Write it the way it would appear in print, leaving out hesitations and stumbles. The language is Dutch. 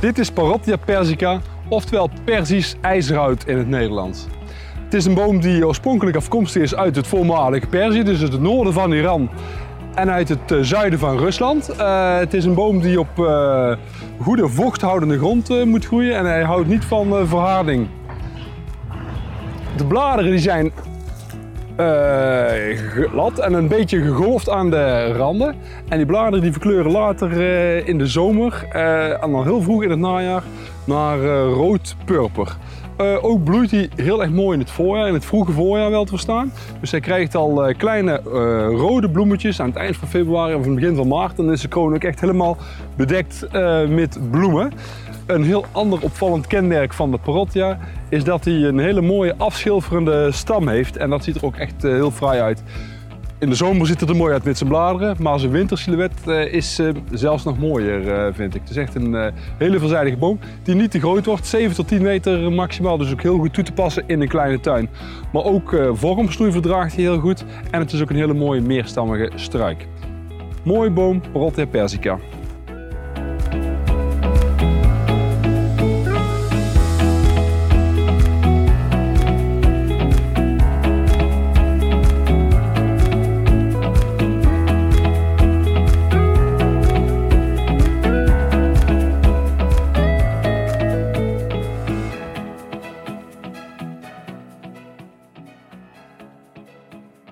Dit is Parotia persica, oftewel Perzisch ijzerhout in het Nederlands. Het is een boom die oorspronkelijk afkomstig is uit het voormalige Perzië, dus uit het noorden van Iran en uit het zuiden van Rusland. Het is een boom die op goede vochthoudende grond moet groeien en hij houdt niet van verharding. De bladeren die zijn glad en een beetje gegolfd aan de randen. En die bladeren die verkleuren later in de zomer en dan heel vroeg in het najaar naar rood-purper. Ook bloeit hij heel erg mooi in het voorjaar, in het vroege voorjaar wel te verstaan. Dus hij krijgt al kleine rode bloemetjes aan het eind van februari of het begin van maart. Dan is de kroon ook echt helemaal bedekt met bloemen. Een heel ander opvallend kenmerk van de Parotia is dat hij een hele mooie afschilferende stam heeft. En dat ziet er ook echt heel fraai uit. In de zomer ziet het er mooi uit met zijn bladeren, maar zijn wintersilhouet is zelfs nog mooier, vind ik. Het is echt een hele veelzijdige boom die niet te groot wordt, 7 tot 10 meter maximaal, dus ook heel goed toe te passen in een kleine tuin. Maar ook vormsnoei verdraagt hij heel goed en het is ook een hele mooie meerstammige struik. Mooie boom, Parotia persica.